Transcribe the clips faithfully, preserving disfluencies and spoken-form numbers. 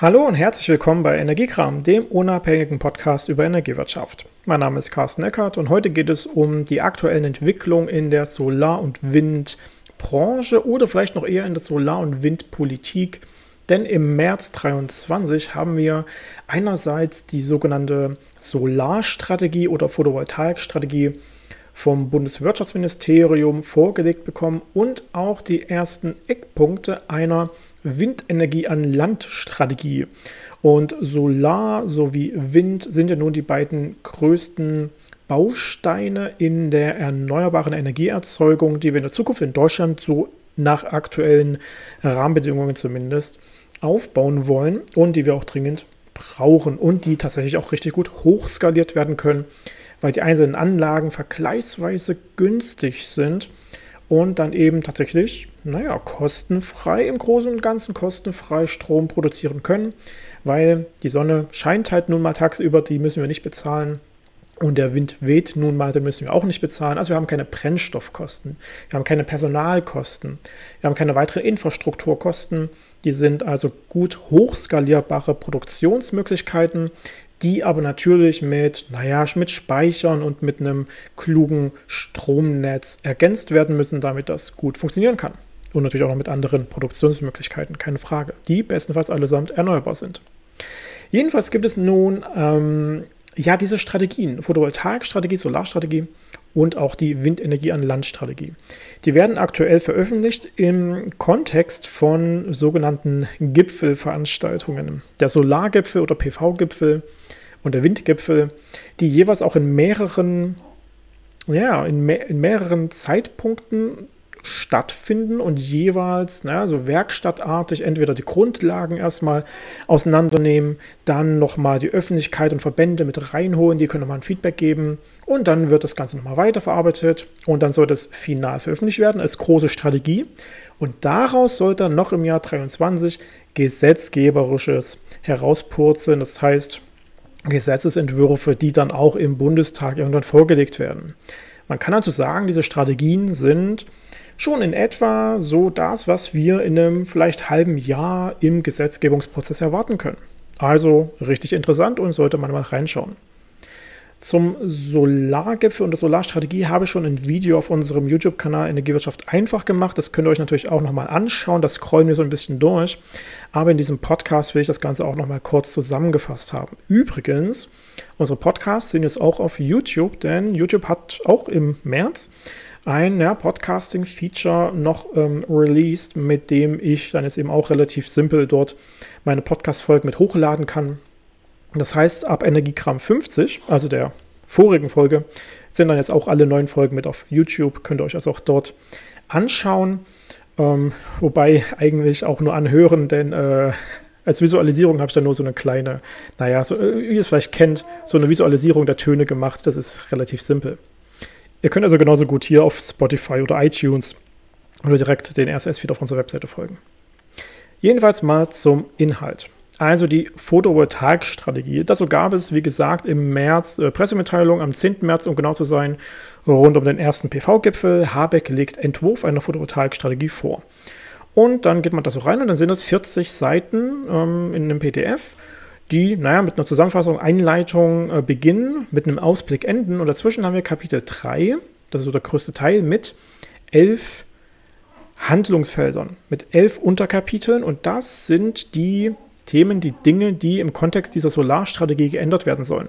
Hallo und herzlich willkommen bei Energiekram, dem unabhängigen Podcast über Energiewirtschaft. Mein Name ist Carsten Eckert und heute geht es um die aktuellen Entwicklungen in der Solar- und Windbranche oder vielleicht noch eher in der Solar- und Windpolitik. Denn im März zweitausenddreiundzwanzig haben wir einerseits die sogenannte Solarstrategie oder Photovoltaikstrategie vom Bundeswirtschaftsministerium vorgelegt bekommen und auch die ersten Eckpunkte einer Windenergie an Land-Strategie. Und Solar sowie Wind sind ja nun die beiden größten Bausteine in der erneuerbaren Energieerzeugung, die wir in der Zukunft in Deutschland so nach aktuellen Rahmenbedingungen zumindest aufbauen wollen und die wir auch dringend brauchen und die tatsächlich auch richtig gut hochskaliert werden können, weil die einzelnen Anlagen vergleichsweise günstig sind und dann eben tatsächlich, naja, kostenfrei, im Großen und Ganzen kostenfrei Strom produzieren können, weil die Sonne scheint halt nun mal tagsüber, die müssen wir nicht bezahlen. Und der Wind weht nun mal, den müssen wir auch nicht bezahlen. Also wir haben keine Brennstoffkosten, wir haben keine Personalkosten, wir haben keine weiteren Infrastrukturkosten. Die sind also gut hochskalierbare Produktionsmöglichkeiten, die aber natürlich mit, naja, mit Speichern und mit einem klugen Stromnetz ergänzt werden müssen, damit das gut funktionieren kann. Und natürlich auch noch mit anderen Produktionsmöglichkeiten, keine Frage, die bestenfalls allesamt erneuerbar sind. Jedenfalls gibt es nun ähm, ja diese Strategien, Photovoltaikstrategie, Solarstrategie und auch die Windenergie an Land-Strategie. Die werden aktuell veröffentlicht im Kontext von sogenannten Gipfelveranstaltungen. Der Solargipfel oder P V-Gipfel und der Windgipfel, die jeweils auch in mehreren, ja, in, me in mehreren Zeitpunkten stattfinden und jeweils, naja, so werkstattartig entweder die Grundlagen erstmal auseinandernehmen, dann nochmal die Öffentlichkeit und Verbände mit reinholen, die können nochmal ein Feedback geben und dann wird das Ganze nochmal weiterverarbeitet und dann soll das final veröffentlicht werden als große Strategie und daraus soll dann noch im Jahr zweitausenddreiundzwanzig gesetzgeberisches herauspurzeln, das heißt Gesetzesentwürfe, die dann auch im Bundestag irgendwann vorgelegt werden. Man kann also sagen, diese Strategien sind schon in etwa so das, was wir in einem vielleicht halben Jahr im Gesetzgebungsprozess erwarten können. Also richtig interessant und sollte man mal reinschauen. Zum Solargipfel und der Solarstrategie habe ich schon ein Video auf unserem YouTube-Kanal Energiewirtschaft einfach gemacht. Das könnt ihr euch natürlich auch nochmal anschauen. Das scrollen wir so ein bisschen durch. Aber in diesem Podcast will ich das Ganze auch nochmal kurz zusammengefasst haben. Übrigens, unsere Podcasts sind jetzt auch auf YouTube, denn YouTube hat auch im März ein ja, Podcasting-Feature noch ähm, released, mit dem ich dann jetzt eben auch relativ simpel dort meine Podcast-Folgen mit hochladen kann. Das heißt, ab Energiekram fünfzig, also der vorigen Folge, sind dann jetzt auch alle neuen Folgen mit auf YouTube. Könnt ihr euch also auch dort anschauen. Ähm, wobei eigentlich auch nur anhören, denn äh, als Visualisierung habe ich dann nur so eine kleine, naja, so, wie ihr es vielleicht kennt, so eine Visualisierung der Töne gemacht. Das ist relativ simpel. Ihr könnt also genauso gut hier auf Spotify oder iTunes oder direkt den R S S-Feed auf unserer Webseite folgen. Jedenfalls mal zum Inhalt. Also die Photovoltaikstrategie. Dazu gab es, wie gesagt, im März äh, Pressemitteilung, am zehnten März, um genau zu sein, rund um den ersten P V-Gipfel. Habeck legt Entwurf einer Photovoltaikstrategie vor. Und dann geht man da so rein und dann sind das vierzig Seiten ähm, in einem P D F, die, naja, mit einer Zusammenfassung, Einleitung äh, beginnen, mit einem Ausblick enden. Und dazwischen haben wir Kapitel drei, das ist so der größte Teil, mit elf Handlungsfeldern, mit elf Unterkapiteln. Und das sind die Themen, die Dinge, die im Kontext dieser Solarstrategie geändert werden sollen.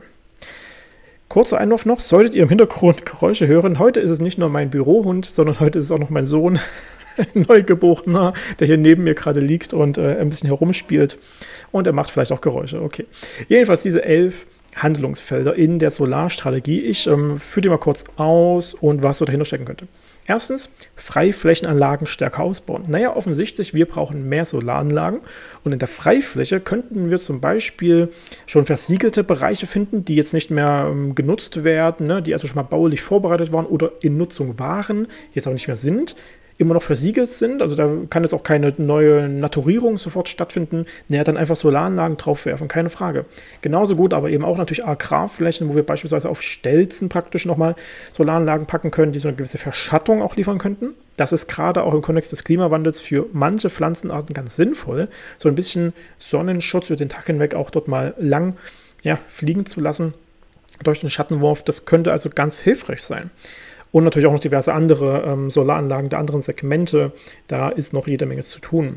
Kurzer Einwurf noch, solltet ihr im Hintergrund Geräusche hören, heute ist es nicht nur mein Bürohund, sondern heute ist es auch noch mein Sohn, ein Neugeborener, der hier neben mir gerade liegt und äh, ein bisschen herumspielt und er macht vielleicht auch Geräusche. Okay. Jedenfalls diese elf Handlungsfelder in der Solarstrategie. Ich ähm, führe die mal kurz aus und was so dahinter stecken könnte. Erstens, Freiflächenanlagen stärker ausbauen. Naja, offensichtlich, wir brauchen mehr Solaranlagen und in der Freifläche könnten wir zum Beispiel schon versiegelte Bereiche finden, die jetzt nicht mehr ähm, genutzt werden, ne, die also schon mal baulich vorbereitet waren oder in Nutzung waren, jetzt auch nicht mehr sind. immer noch versiegelt sind, also da kann jetzt auch keine neue Naturierung sofort stattfinden, naja, dann einfach Solaranlagen draufwerfen, keine Frage. Genauso gut, aber eben auch natürlich Agrarflächen, wo wir beispielsweise auf Stelzen praktisch nochmal Solaranlagen packen können, die so eine gewisse Verschattung auch liefern könnten. Das ist gerade auch im Kontext des Klimawandels für manche Pflanzenarten ganz sinnvoll, so ein bisschen Sonnenschutz über den Tag hinweg auch dort mal lang ja, fliegen zu lassen durch den Schattenwurf. Das könnte also ganz hilfreich sein. Und natürlich auch noch diverse andere ähm, Solaranlagen der anderen Segmente. Da ist noch jede Menge zu tun.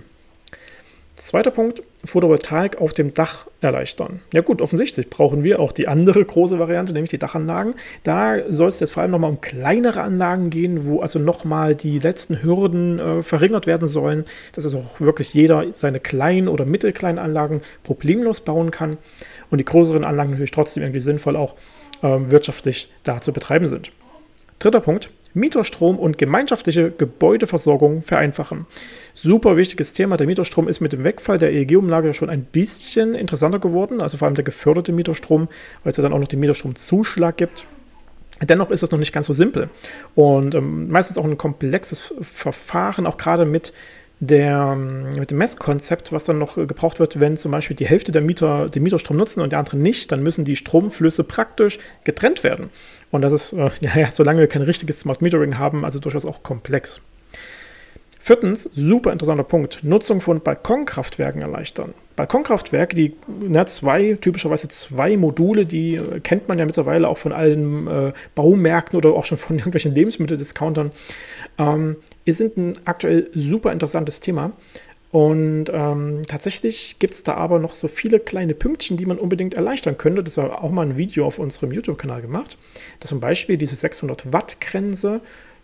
Zweiter Punkt, Photovoltaik auf dem Dach erleichtern. Ja gut, offensichtlich brauchen wir auch die andere große Variante, nämlich die Dachanlagen. Da soll es jetzt vor allem nochmal um kleinere Anlagen gehen, wo also nochmal die letzten Hürden äh, verringert werden sollen, dass also auch wirklich jeder seine kleinen oder mittelkleinen Anlagen problemlos bauen kann und die größeren Anlagen natürlich trotzdem irgendwie sinnvoll auch äh, wirtschaftlich da zu betreiben sind. Dritter Punkt, Mieterstrom und gemeinschaftliche Gebäudeversorgung vereinfachen. Super wichtiges Thema. Der Mieterstrom ist mit dem Wegfall der E E G-Umlage schon ein bisschen interessanter geworden, also vor allem der geförderte Mieterstrom, weil es ja dann auch noch den Mieterstromzuschlag gibt. Dennoch ist es noch nicht ganz so simpel und ähm, meistens auch ein komplexes Verfahren, auch gerade mit Der, mit dem Messkonzept, was dann noch gebraucht wird, wenn zum Beispiel die Hälfte der Mieter den Mieterstrom nutzen und die anderen nicht, dann müssen die Stromflüsse praktisch getrennt werden. Und das ist, äh, ja, solange wir kein richtiges Smart Metering haben, also durchaus auch komplex. Viertens, super interessanter Punkt, Nutzung von Balkonkraftwerken erleichtern. Balkonkraftwerke, die ne, zwei, typischerweise zwei Module, die äh, kennt man ja mittlerweile auch von allen äh, Baumärkten oder auch schon von irgendwelchen Lebensmitteldiscountern, ähm, sind ein aktuell super interessantes Thema. Und ähm, tatsächlich gibt es da aber noch so viele kleine Pünktchen, die man unbedingt erleichtern könnte. Das war auch mal ein Video auf unserem YouTube-Kanal gemacht. Das zum Beispiel diese sechshundert Watt Grenze,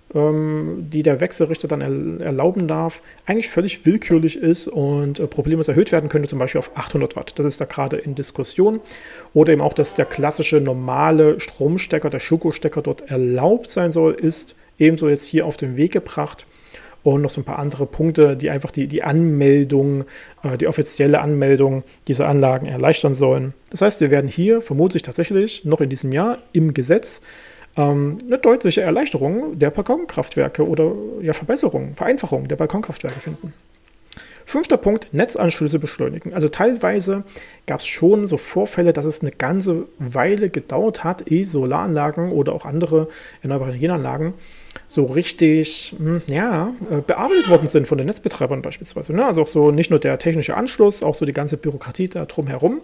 ähm, die der Wechselrichter dann er erlauben darf, eigentlich völlig willkürlich ist und äh, problemlos erhöht werden könnte, zum Beispiel auf achthundert Watt. Das ist da gerade in Diskussion. Oder eben auch, dass der klassische normale Stromstecker, der Schuko-Stecker dort erlaubt sein soll, ist ebenso jetzt hier auf den Weg gebracht. Und noch so ein paar andere Punkte, die einfach die, die Anmeldung, äh, die offizielle Anmeldung dieser Anlagen erleichtern sollen. Das heißt, wir werden hier vermutlich tatsächlich noch in diesem Jahr im Gesetz ähm, eine deutliche Erleichterung der Balkonkraftwerke oder ja, Verbesserung, Vereinfachung der Balkonkraftwerke finden. Fünfter Punkt, Netzanschlüsse beschleunigen. Also teilweise gab es schon so Vorfälle, dass es eine ganze Weile gedauert hat, ehe Solaranlagen oder auch andere erneuerbare Energienanlagen so richtig ja, bearbeitet worden sind von den Netzbetreibern beispielsweise. Also auch so nicht nur der technische Anschluss, auch so die ganze Bürokratie da drumherum.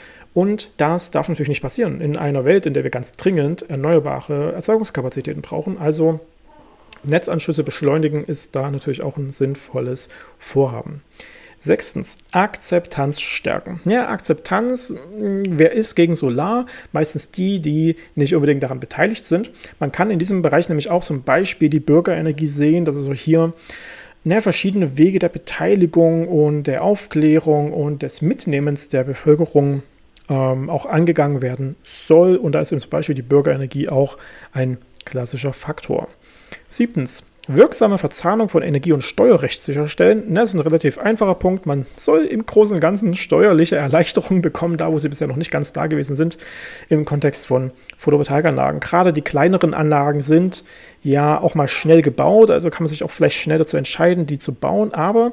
Und das darf natürlich nicht passieren in einer Welt, in der wir ganz dringend erneuerbare Erzeugungskapazitäten brauchen. Also Netzanschlüsse beschleunigen ist da natürlich auch ein sinnvolles Vorhaben. Sechstens, Akzeptanz stärken. Ja, Akzeptanz, wer ist gegen Solar? Meistens die, die nicht unbedingt daran beteiligt sind. Man kann in diesem Bereich nämlich auch zum Beispiel die Bürgerenergie sehen, dass also hier na, verschiedene Wege der Beteiligung und der Aufklärung und des Mitnehmens der Bevölkerung ähm, auch angegangen werden soll. Und da ist zum Beispiel die Bürgerenergie auch ein klassischer Faktor. Siebtens, wirksame Verzahnung von Energie- und Steuerrecht sicherstellen. Das ist ein relativ einfacher Punkt. Man soll im Großen und Ganzen steuerliche Erleichterungen bekommen, da wo sie bisher noch nicht ganz da gewesen sind, im Kontext von Photovoltaikanlagen. Gerade die kleineren Anlagen sind ja auch mal schnell gebaut, also kann man sich auch vielleicht schnell dazu entscheiden, die zu bauen, aber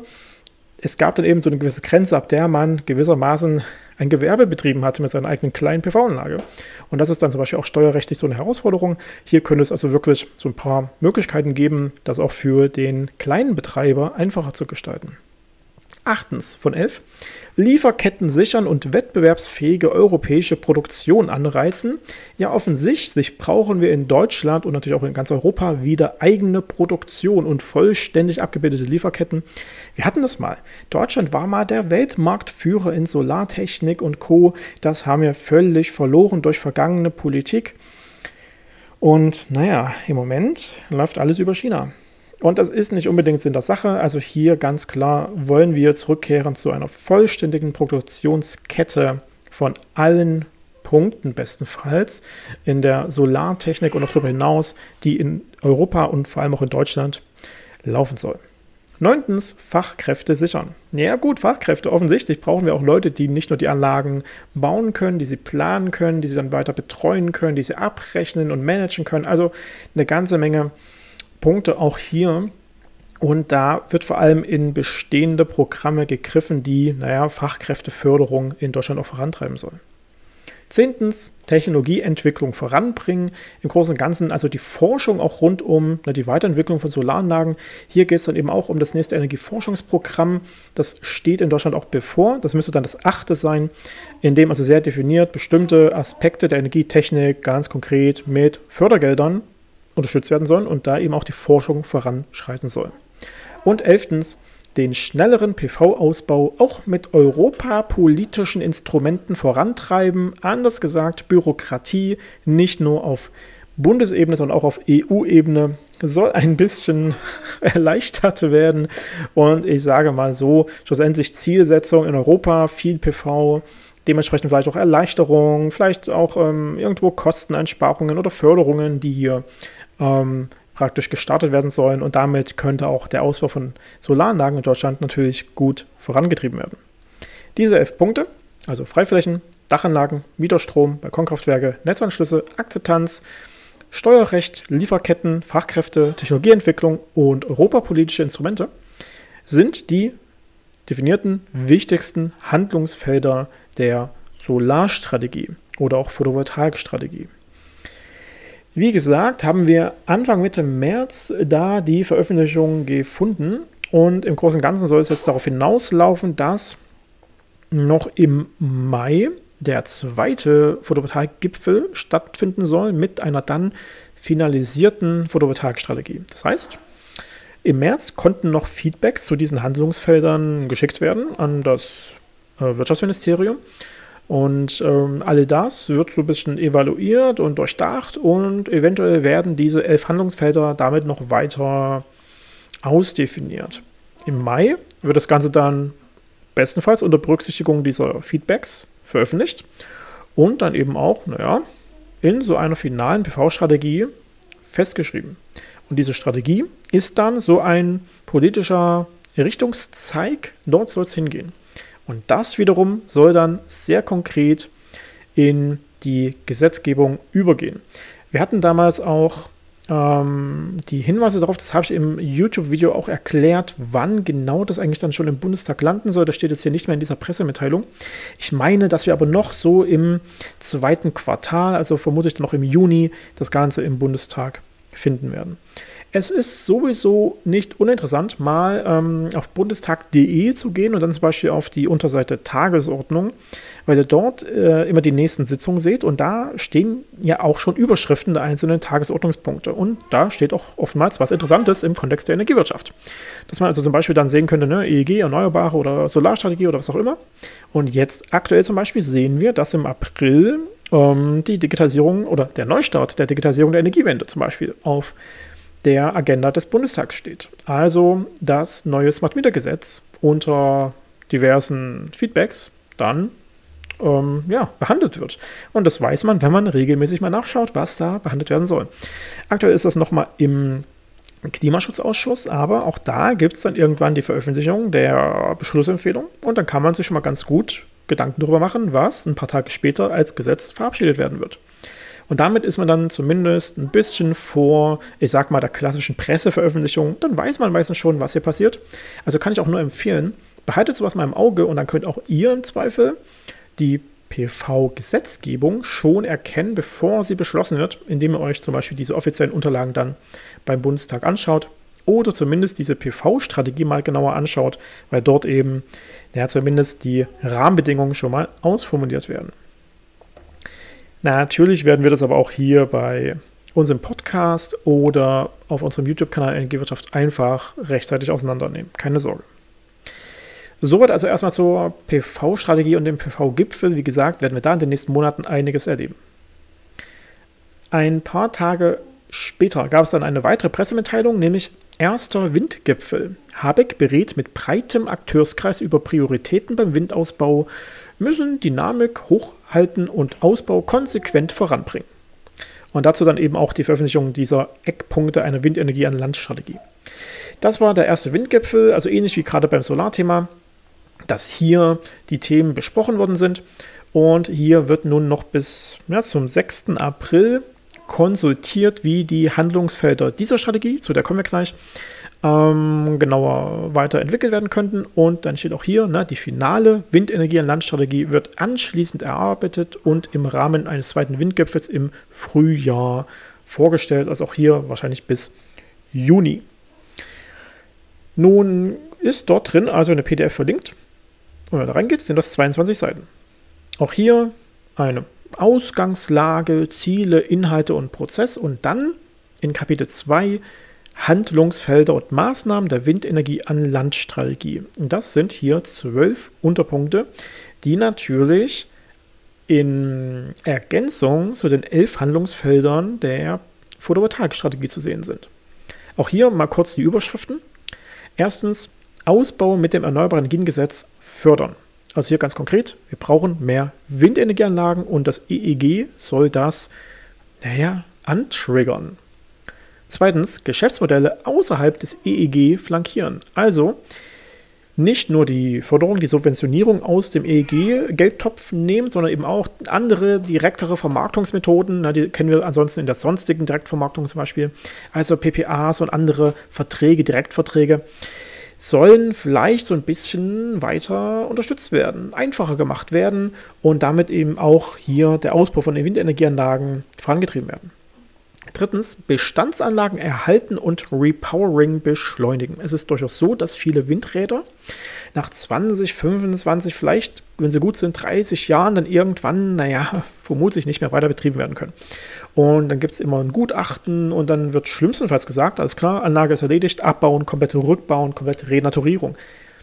es gab dann eben so eine gewisse Grenze, ab der man gewissermaßen ein Gewerbe betrieben hatte mit seiner eigenen kleinen P V-Anlage. Und das ist dann zum Beispiel auch steuerrechtlich so eine Herausforderung. Hier könnte es also wirklich so ein paar Möglichkeiten geben, das auch für den kleinen Betreiber einfacher zu gestalten. Achtens von elf, Lieferketten sichern und wettbewerbsfähige europäische Produktion anreizen. Ja, offensichtlich brauchen wir in Deutschland und natürlich auch in ganz Europa wieder eigene Produktion und vollständig abgebildete Lieferketten. Wir hatten das mal. Deutschland war mal der Weltmarktführer in Solartechnik und Co. Das haben wir völlig verloren durch vergangene Politik. Und naja, im Moment läuft alles über China. Und das ist nicht unbedingt Sinn der Sache. Also hier ganz klar wollen wir zurückkehren zu einer vollständigen Produktionskette von allen Punkten bestenfalls in der Solartechnik und auch darüber hinaus, die in Europa und vor allem auch in Deutschland laufen soll. Neuntens, Fachkräfte sichern. Ja gut, Fachkräfte, offensichtlich brauchen wir auch Leute, die nicht nur die Anlagen bauen können, die sie planen können, die sie dann weiter betreuen können, die sie abrechnen und managen können. Also eine ganze Menge Punkte auch hier, Und da wird vor allem in bestehende Programme gegriffen, die, naja, Fachkräfteförderung in Deutschland auch vorantreiben sollen. Zehntens, Technologieentwicklung voranbringen. Im Großen und Ganzen also die Forschung auch rund um na, die Weiterentwicklung von Solaranlagen. Hier geht es dann eben auch um das nächste Energieforschungsprogramm. Das steht in Deutschland auch bevor. Das müsste dann das achte sein, in dem also sehr definiert bestimmte Aspekte der Energietechnik ganz konkret mit Fördergeldern unterstützt werden sollen und da eben auch die Forschung voranschreiten soll. Und elftens, den schnelleren P V-Ausbau auch mit europapolitischen Instrumenten vorantreiben. Anders gesagt, Bürokratie nicht nur auf Bundesebene, sondern auch auf E U-Ebene soll ein bisschen erleichtert werden. Und ich sage mal so, schlussendlich Zielsetzung in Europa, viel P V, dementsprechend vielleicht auch Erleichterungen, vielleicht auch ähm, irgendwo Kosteneinsparungen oder Förderungen, die hier ähm, praktisch gestartet werden sollen, und damit könnte auch der Ausbau von Solaranlagen in Deutschland natürlich gut vorangetrieben werden. Diese elf Punkte, also Freiflächen, Dachanlagen, Mieterstrom, Balkonkraftwerke, Netzanschlüsse, Akzeptanz, Steuerrecht, Lieferketten, Fachkräfte, Technologieentwicklung und europapolitische Instrumente, sind die definierten wichtigsten Handlungsfelder der Solarstrategie oder auch Photovoltaikstrategie. Wie gesagt, haben wir Anfang Mitte März da die Veröffentlichung gefunden, und im Großen und Ganzen soll es jetzt darauf hinauslaufen, dass noch im Mai der zweite Photovoltaik-Gipfel stattfinden soll mit einer dann finalisierten Photovoltaikstrategie. Das heißt, im März konnten noch Feedbacks zu diesen Handlungsfeldern geschickt werden an das äh, Wirtschaftsministerium. Und ähm, all das wird so ein bisschen evaluiert und durchdacht, und eventuell werden diese elf Handlungsfelder damit noch weiter ausdefiniert. Im Mai wird das Ganze dann bestenfalls unter Berücksichtigung dieser Feedbacks veröffentlicht und dann eben auch, naja, in so einer finalen P V-Strategie festgeschrieben. Und diese Strategie ist dann so ein politischer Richtungszeig, dort soll es hingehen. Und das wiederum soll dann sehr konkret in die Gesetzgebung übergehen. Wir hatten damals auch ähm, die Hinweise darauf, das habe ich im YouTube-Video auch erklärt, wann genau das eigentlich dann schon im Bundestag landen soll. Das steht jetzt hier nicht mehr in dieser Pressemitteilung. Ich meine, dass wir aber noch so im zweiten Quartal, also vermutlich dann noch im Juni, das Ganze im Bundestag finden werden. Es ist sowieso nicht uninteressant, mal ähm, auf bundestag punkt de zu gehen und dann zum Beispiel auf die Unterseite Tagesordnung, weil ihr dort äh, immer die nächsten Sitzungen seht, und da stehen ja auch schon Überschriften der einzelnen Tagesordnungspunkte, und da steht auch oftmals was Interessantes im Kontext der Energiewirtschaft. Dass man also zum Beispiel dann sehen könnte, ne, E E G, Erneuerbare oder Solarstrategie oder was auch immer. Und jetzt aktuell zum Beispiel sehen wir, dass im April ähm, die Digitalisierung oder der Neustart der Digitalisierung der Energiewende zum Beispiel auf der Agenda des Bundestags steht. Also das neue Smart Meter Gesetz unter diversen Feedbacks dann ähm, ja, behandelt wird. Und das weiß man, wenn man regelmäßig mal nachschaut, was da behandelt werden soll. Aktuell ist das nochmal im Klimaschutzausschuss, aber auch da gibt es dann irgendwann die Veröffentlichung der Beschlussempfehlung, und dann kann man sich schon mal ganz gut Gedanken darüber machen, was ein paar Tage später als Gesetz verabschiedet werden wird. Und damit ist man dann zumindest ein bisschen vor, ich sag mal, der klassischen Presseveröffentlichung. Dann weiß man meistens schon, was hier passiert. Also kann ich auch nur empfehlen, behaltet sowas mal im Auge, und dann könnt auch ihr im Zweifel die P V-Gesetzgebung schon erkennen, bevor sie beschlossen wird, indem ihr euch zum Beispiel diese offiziellen Unterlagen dann beim Bundestag anschaut oder zumindest diese P V-Strategie mal genauer anschaut, weil dort eben ja, zumindest die Rahmenbedingungen schon mal ausformuliert werden. Natürlich werden wir das aber auch hier bei unserem Podcast oder auf unserem YouTube-Kanal Energiewirtschaft einfach rechtzeitig auseinandernehmen. Keine Sorge. Soweit also erstmal zur P V-Strategie und dem P V-Gipfel. Wie gesagt, werden wir da in den nächsten Monaten einiges erleben. Ein paar Tage später gab es dann eine weitere Pressemitteilung, nämlich erster Windgipfel. Habeck berät mit breitem Akteurskreis über Prioritäten beim Windausbau, müssen Dynamik hochhalten und Ausbau konsequent voranbringen. Und dazu dann eben auch die Veröffentlichung dieser Eckpunkte einer Windenergie an Land-Strategie. Das war der erste Windgipfel, also ähnlich wie gerade beim Solarthema, dass hier die Themen besprochen worden sind. Und hier wird nun noch bis ja, zum sechsten April konsultiert, wie die Handlungsfelder dieser Strategie, zu der kommen wir gleich, ähm, genauer weiterentwickelt werden könnten. Und dann steht auch hier, ne, die finale Windenergie- und Landstrategie wird anschließend erarbeitet und im Rahmen eines zweiten Windgipfels im Frühjahr vorgestellt. Also auch hier wahrscheinlich bis Juni. Nun ist dort drin also eine P D F verlinkt. Wenn man da reingeht, sind das zweiundzwanzig Seiten. Auch hier eine Ausgangslage, Ziele, Inhalte und Prozess und dann in Kapitel zwei Handlungsfelder und Maßnahmen der Windenergie an Landstrategie. Und das sind hier zwölf Unterpunkte, die natürlich in Ergänzung zu den elf Handlungsfeldern der Photovoltaikstrategie zu sehen sind. Auch hier mal kurz die Überschriften. Erstens, Ausbau mit dem Erneuerbaren Energiengesetz fördern. Also hier ganz konkret, wir brauchen mehr Windenergieanlagen und das E E G soll das, naja, antriggern. Zweitens, Geschäftsmodelle außerhalb des E E G flankieren. Also nicht nur die Förderung, die Subventionierung aus dem E E G-Geldtopf nehmen, sondern eben auch andere, direktere Vermarktungsmethoden. Na, die kennen wir ansonsten in der sonstigen Direktvermarktung zum Beispiel. Also P P As und andere Verträge, Direktverträge, sollen vielleicht so ein bisschen weiter unterstützt werden, einfacher gemacht werden und damit eben auch hier der Ausbau von den Windenergieanlagen vorangetrieben werden. Drittens, Bestandsanlagen erhalten und Repowering beschleunigen. Es ist durchaus so, dass viele Windräder nach zwanzig, fünfundzwanzig, vielleicht, wenn sie gut sind, dreißig Jahren dann irgendwann, naja, vermutlich nicht mehr weiter betrieben werden können. Und dann gibt es immer ein Gutachten und dann wird schlimmstenfalls gesagt, alles klar, Anlage ist erledigt, abbauen, komplette Rückbauen, komplette Renaturierung.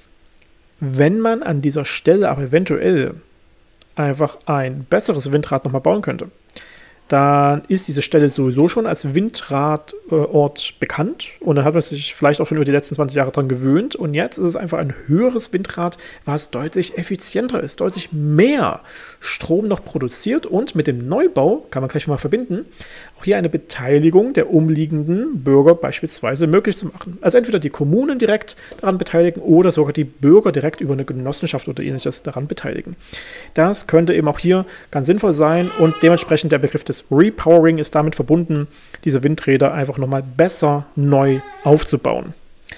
Wenn man an dieser Stelle aber eventuell einfach ein besseres Windrad nochmal bauen könnte, dann ist diese Stelle sowieso schon als Windradort bekannt und dann hat man sich vielleicht auch schon über die letzten zwanzig Jahre daran gewöhnt und jetzt ist es einfach ein höheres Windrad, was deutlich effizienter ist, deutlich mehr Strom noch produziert und mit dem Neubau, kann man gleich mal verbinden, auch hier eine Beteiligung der umliegenden Bürger beispielsweise möglich zu machen. Also entweder die Kommunen direkt daran beteiligen oder sogar die Bürger direkt über eine Genossenschaft oder ähnliches daran beteiligen. Das könnte eben auch hier ganz sinnvoll sein und dementsprechend der Begriff des Repowering ist damit verbunden, diese Windräder einfach nochmal besser neu aufzubauen.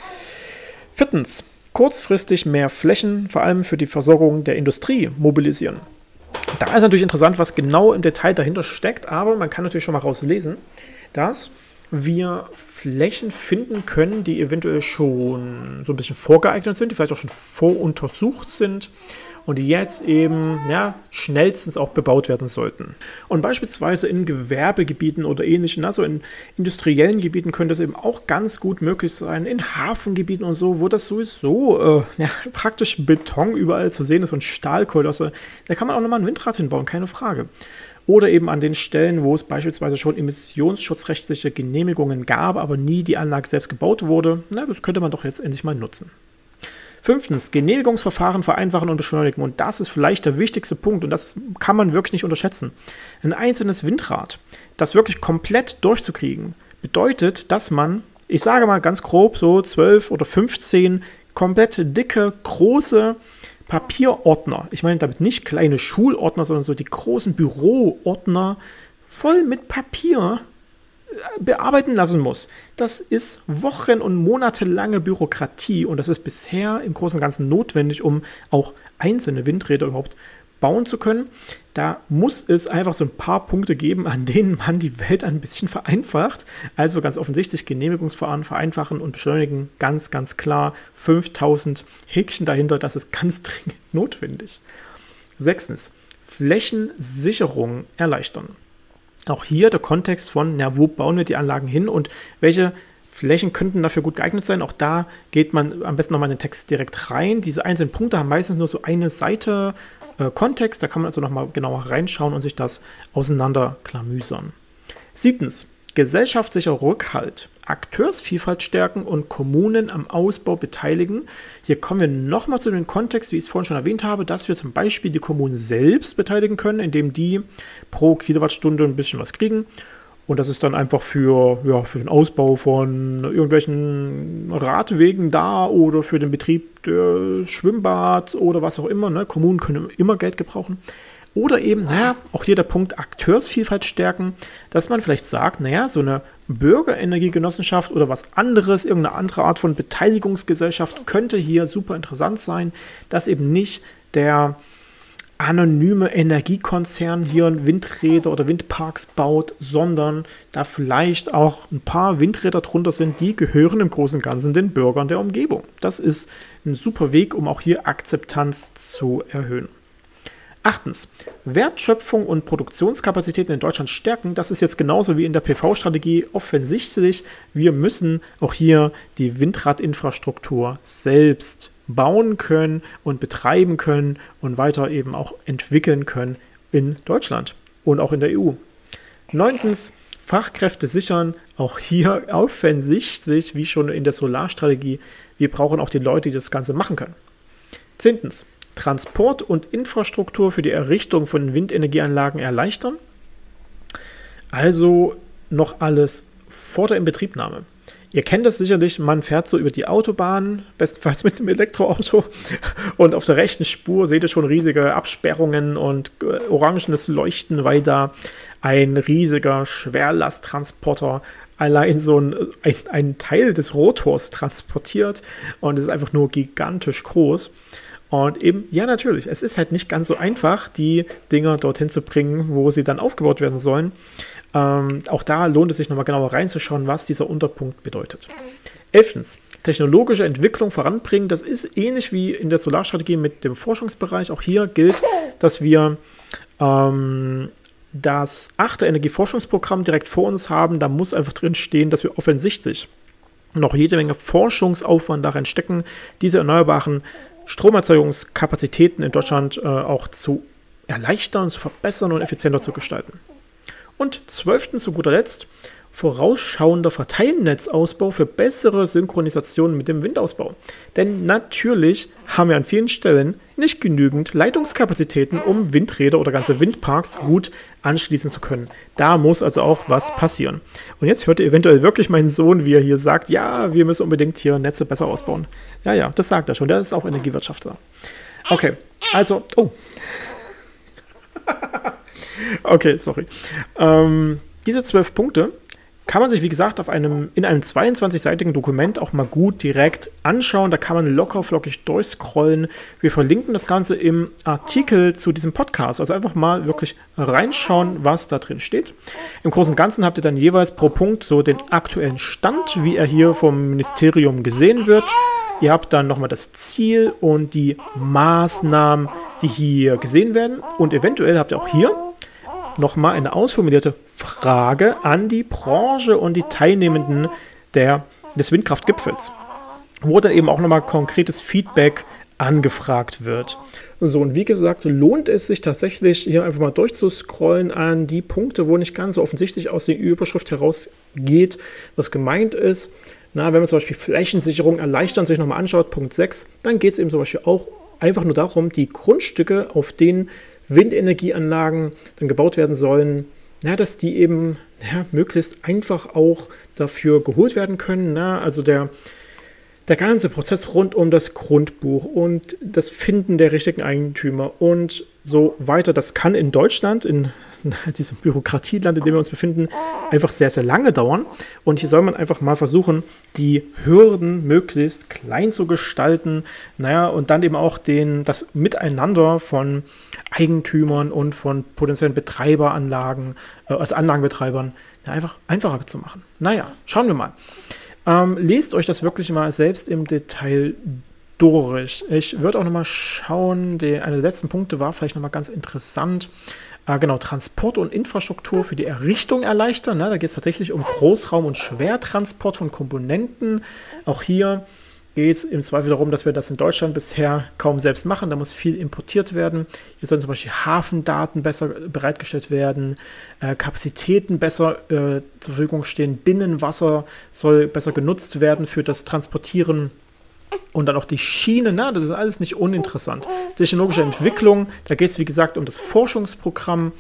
Viertens, kurzfristig mehr Flächen, vor allem für die Versorgung der Industrie, mobilisieren. Da ist natürlich interessant, was genau im Detail dahinter steckt, aber man kann natürlich schon mal rauslesen, dass wir Flächen finden können, die eventuell schon so ein bisschen vorgeeignet sind, die vielleicht auch schon voruntersucht sind und die jetzt eben ja, schnellstens auch bebaut werden sollten. Und beispielsweise in Gewerbegebieten oder ähnlichen, also in industriellen Gebieten könnte es eben auch ganz gut möglich sein, in Hafengebieten und so, wo das sowieso äh, ja, praktisch Beton überall zu sehen ist und Stahlkolosse, da kann man auch nochmal ein Windrad hinbauen, keine Frage. Oder eben an den Stellen, wo es beispielsweise schon emissionsschutzrechtliche Genehmigungen gab, aber nie die Anlage selbst gebaut wurde, na, das könnte man doch jetzt endlich mal nutzen. Fünftens, Genehmigungsverfahren vereinfachen und beschleunigen. Und das ist vielleicht der wichtigste Punkt und das kann man wirklich nicht unterschätzen. Ein einzelnes Windrad, das wirklich komplett durchzukriegen, bedeutet, dass man, ich sage mal ganz grob, so zwölf oder fünfzehn komplett dicke, große Papierordner, ich meine damit nicht kleine Schulordner, sondern so die großen Büroordner voll mit Papier bearbeiten lassen muss. Das ist wochen- und monatelange Bürokratie und das ist bisher im Großen und Ganzen notwendig, um auch einzelne Windräder überhaupt bauen zu können. Da muss es einfach so ein paar Punkte geben, an denen man die Welt ein bisschen vereinfacht. Also ganz offensichtlich Genehmigungsverfahren vereinfachen und beschleunigen, ganz, ganz klar. fünftausend Häkchen dahinter, das ist ganz dringend notwendig. Sechstens, Flächensicherung erleichtern. Auch hier der Kontext von, na, wo bauen wir die Anlagen hin und welche Flächen könnten dafür gut geeignet sein. Auch da geht man am besten nochmal in den Text direkt rein. Diese einzelnen Punkte haben meistens nur so eine Seite äh, Kontext. Da kann man also nochmal genauer reinschauen und sich das auseinanderklamüsern. Siebtens, gesellschaftlicher Rückhalt. Akteursvielfalt stärken und Kommunen am Ausbau beteiligen. Hier kommen wir nochmal zu dem Kontext, wie ich es vorhin schon erwähnt habe, dass wir zum Beispiel die Kommunen selbst beteiligen können, indem die pro Kilowattstunde ein bisschen was kriegen Und das ist dann einfach für, ja, für den Ausbau von irgendwelchen Radwegen da oder für den Betrieb des Schwimmbads oder was auch immer. Ne? Kommunen können immer Geld gebrauchen. Oder eben, naja, auch hier der Punkt Akteursvielfalt stärken, dass man vielleicht sagt, naja, so eine Bürgerenergiegenossenschaft oder was anderes, irgendeine andere Art von Beteiligungsgesellschaft könnte hier super interessant sein, dass eben nicht der anonyme Energiekonzern hier Windräder oder Windparks baut, sondern da vielleicht auch ein paar Windräder drunter sind, die gehören im Großen und Ganzen den Bürgern der Umgebung. Das ist ein super Weg, um auch hier Akzeptanz zu erhöhen. Achtens, Wertschöpfung und Produktionskapazitäten in Deutschland stärken. Das ist jetzt genauso wie in der P V-Strategie offensichtlich. Wir müssen auch hier die Windradinfrastruktur selbst bauen können und betreiben können und weiter eben auch entwickeln können in Deutschland und auch in der E U. Neuntens, Fachkräfte sichern. Auch hier offensichtlich, wie schon in der Solarstrategie, wir brauchen auch die Leute, die das Ganze machen können. Zehntens, Transport und Infrastruktur für die Errichtung von Windenergieanlagen erleichtern. Also noch alles vor der Inbetriebnahme. Ihr kennt das sicherlich, man fährt so über die Autobahn, bestenfalls mit einem Elektroauto, und auf der rechten Spur seht ihr schon riesige Absperrungen und orangenes Leuchten, weil da ein riesiger Schwerlasttransporter allein so ein, ein, ein Teil des Rotors transportiert, und es ist einfach nur gigantisch groß. Und eben, ja natürlich, es ist halt nicht ganz so einfach, die Dinger dorthin zu bringen, wo sie dann aufgebaut werden sollen. Ähm, auch da lohnt es sich nochmal genauer reinzuschauen, was dieser Unterpunkt bedeutet. Elftens, technologische Entwicklung voranbringen. Das ist ähnlich wie in der Solarstrategie mit dem Forschungsbereich. Auch hier gilt, dass wir ähm, das achte Energieforschungsprogramm direkt vor uns haben. Da muss einfach drin stehen, dass wir offensichtlich noch jede Menge Forschungsaufwand darin stecken, diese erneuerbaren Stromerzeugungskapazitäten in Deutschland äh, auch zu erleichtern, zu verbessern und effizienter zu gestalten. Und zwölftens, zu guter Letzt, vorausschauender Verteilnetzausbau für bessere Synchronisation mit dem Windausbau. Denn natürlich haben wir an vielen Stellen nicht genügend Leitungskapazitäten, um Windräder oder ganze Windparks gut anschließen zu können. Da muss also auch was passieren. Und jetzt hört ihr eventuell wirklich meinen Sohn, wie er hier sagt, ja, wir müssen unbedingt hier Netze besser ausbauen. Ja, ja, das sagt er schon, der ist auch Energiewirtschaftler. Okay, also, oh. Okay, sorry. Ähm, diese zwölf Punkte kann man sich, wie gesagt, auf einem, in einem zweiundzwanzigseitigen Dokument auch mal gut direkt anschauen. Da kann man locker flockig durchscrollen. Wir verlinken das Ganze im Artikel zu diesem Podcast. Also einfach mal wirklich reinschauen, was da drin steht. Im Großen und Ganzen habt ihr dann jeweils pro Punkt so den aktuellen Stand, wie er hier vom Ministerium gesehen wird. Ihr habt dann nochmal das Ziel und die Maßnahmen, die hier gesehen werden. Und eventuell habt ihr auch hier nochmal eine ausformulierte Frage an die Branche und die Teilnehmenden der, des Windkraftgipfels, wo dann eben auch nochmal konkretes Feedback angefragt wird. So, und wie gesagt, lohnt es sich tatsächlich, hier einfach mal durchzuscrollen an die Punkte, wo nicht ganz so offensichtlich aus der Überschrift herausgeht, was gemeint ist. Na, wenn man zum Beispiel Flächensicherung erleichtern sich nochmal anschaut, Punkt sechs, dann geht es eben zum Beispiel auch einfach nur darum, die Grundstücke, auf denen Windenergieanlagen dann gebaut werden sollen, na, dass die eben ja, möglichst einfach auch dafür geholt werden können. Na, also der, der ganze Prozess rund um das Grundbuch und das Finden der richtigen Eigentümer und so weiter, das kann in Deutschland, in diesem Bürokratieland, in dem wir uns befinden, einfach sehr, sehr lange dauern. Und hier soll man einfach mal versuchen, die Hürden möglichst klein zu gestalten. Naja, und dann eben auch den, das Miteinander von Eigentümern und von potenziellen Betreiberanlagen, äh, als Anlagenbetreibern, ja, einfach einfacher zu machen. Naja, schauen wir mal. Ähm, lest euch das wirklich mal selbst im Detail durch. Ich würde auch nochmal schauen, die, einer der letzten Punkte war vielleicht nochmal ganz interessant. Äh, genau, Transport und Infrastruktur für die Errichtung erleichtern. Ne? Da geht es tatsächlich um Großraum- und Schwertransport von Komponenten. Auch hier geht es im Zweifel darum, dass wir das in Deutschland bisher kaum selbst machen. Da muss viel importiert werden. Hier sollen zum Beispiel Hafendaten besser bereitgestellt werden, äh, Kapazitäten besser äh, zur Verfügung stehen, Binnenwasser soll besser genutzt werden für das Transportieren. Und dann auch die Schiene, na, das ist alles nicht uninteressant. Technologische Entwicklung, da geht es wie gesagt um das Forschungsprogramm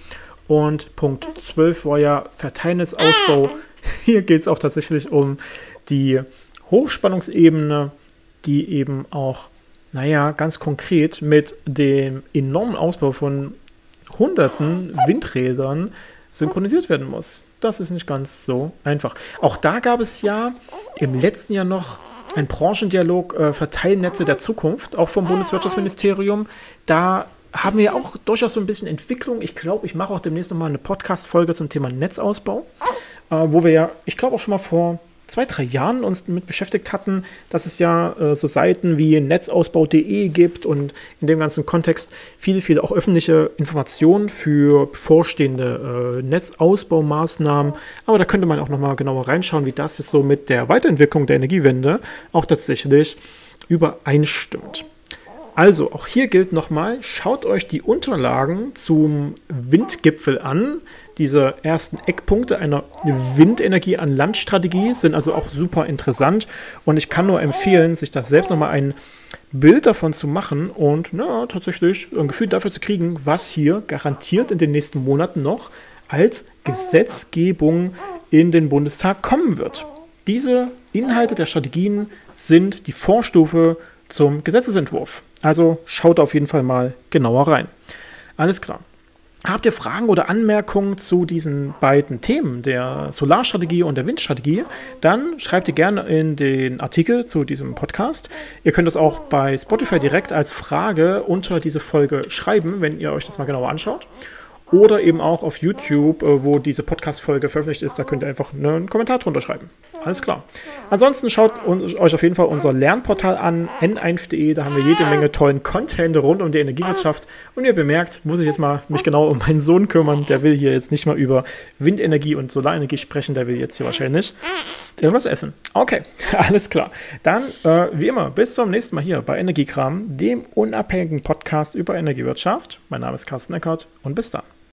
Und Punkt zwölf war ja Verteilnetzausbau. Hier geht es auch tatsächlich um die Hochspannungsebene, die eben auch, naja, ganz konkret mit dem enormen Ausbau von hunderten Windrädern synchronisiert werden muss. Das ist nicht ganz so einfach. Auch da gab es ja im letzten Jahr noch einen Branchendialog äh, Verteilnetze der Zukunft, auch vom Bundeswirtschaftsministerium. Da haben wir auch durchaus so ein bisschen Entwicklung. Ich glaube, ich mache auch demnächst nochmal eine Podcast-Folge zum Thema Netzausbau, äh, wo wir ja, ich glaube auch schon mal vor zwei, drei Jahren uns damit beschäftigt hatten, dass es ja äh, so Seiten wie netzausbau punkt de gibt und in dem ganzen Kontext viele, viele auch öffentliche Informationen für bevorstehende äh, Netzausbaumaßnahmen. Aber da könnte man auch nochmal genauer reinschauen, wie das jetzt so mit der Weiterentwicklung der Energiewende auch tatsächlich übereinstimmt. Also, auch hier gilt nochmal, schaut euch die Unterlagen zum Windgipfel an. Diese ersten Eckpunkte einer Windenergie an Land-Strategie sind also auch super interessant. Und ich kann nur empfehlen, sich da selbst nochmal ein Bild davon zu machen und na, tatsächlich ein Gefühl dafür zu kriegen, was hier garantiert in den nächsten Monaten noch als Gesetzgebung in den Bundestag kommen wird. Diese Inhalte der Strategien sind die Vorstufe zum Gesetzesentwurf. Also schaut auf jeden Fall mal genauer rein. Alles klar. Habt ihr Fragen oder Anmerkungen zu diesen beiden Themen, der Solarstrategie und der Windstrategie, dann schreibt ihr gerne in den Artikel zu diesem Podcast. Ihr könnt das auch bei Spotify direkt als Frage unter diese Folge schreiben, wenn ihr euch das mal genauer anschaut. Oder eben auch auf YouTube, wo diese Podcast-Folge veröffentlicht ist, da könnt ihr einfach einen Kommentar drunter schreiben. Alles klar. Ansonsten schaut euch auf jeden Fall unser Lernportal an, n eins punkt de, da haben wir jede Menge tollen Content rund um die Energiewirtschaft. Und ihr bemerkt, muss ich jetzt mal mich genau um meinen Sohn kümmern, der will hier jetzt nicht mal über Windenergie und Solarenergie sprechen, der will jetzt hier wahrscheinlich irgendwas essen. Okay, alles klar. Dann, äh, wie immer, bis zum nächsten Mal hier bei Energiekram, dem unabhängigen Podcast über Energiewirtschaft. Mein Name ist Carsten Eckert und bis dann.